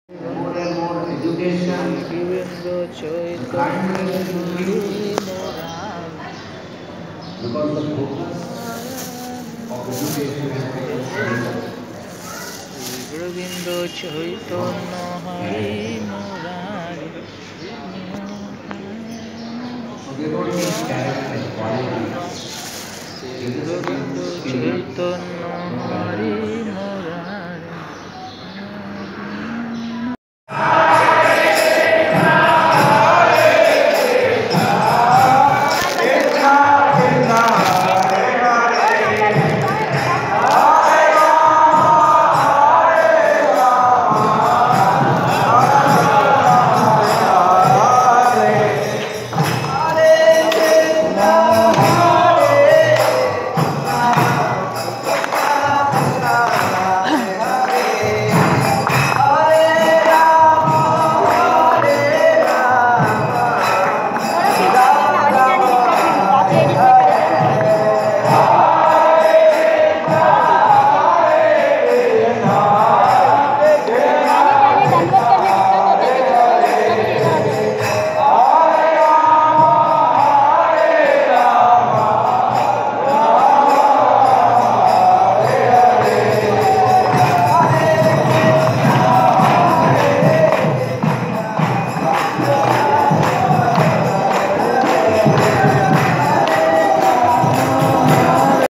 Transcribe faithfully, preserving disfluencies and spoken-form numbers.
more and more education, kindness increases because the focus of education has become spiritual. Govinda Chaitanya Hari Murari So they don't need talent and quality. They just need Govinda spirit. Chaitanya Hari